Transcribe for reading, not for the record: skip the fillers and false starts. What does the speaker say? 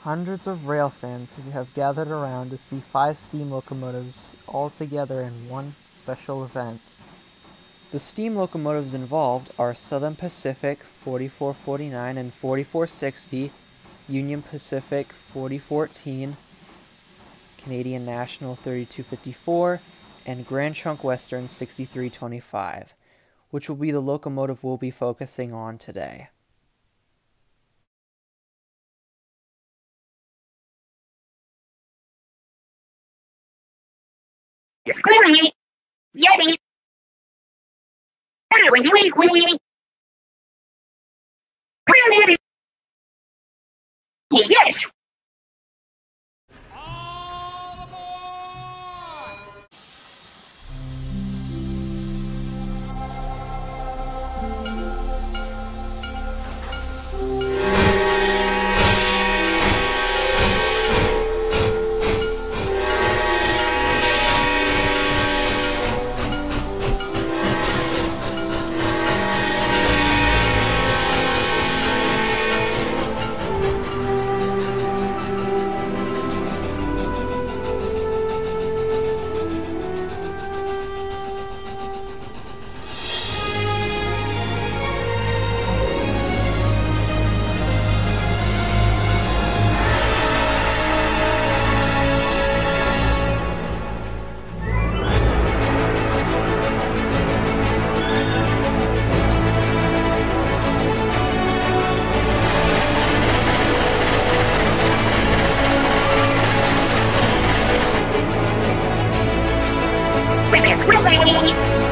Hundreds of rail fans have gathered around to see 5 steam locomotives all together in one special event. The steam locomotives involved are Southern Pacific 4449 and 4460, Union Pacific 4014, Canadian National 3254, and Grand Trunk Western 6325, which will be the locomotive we'll be focusing on today. Yes. We're ready.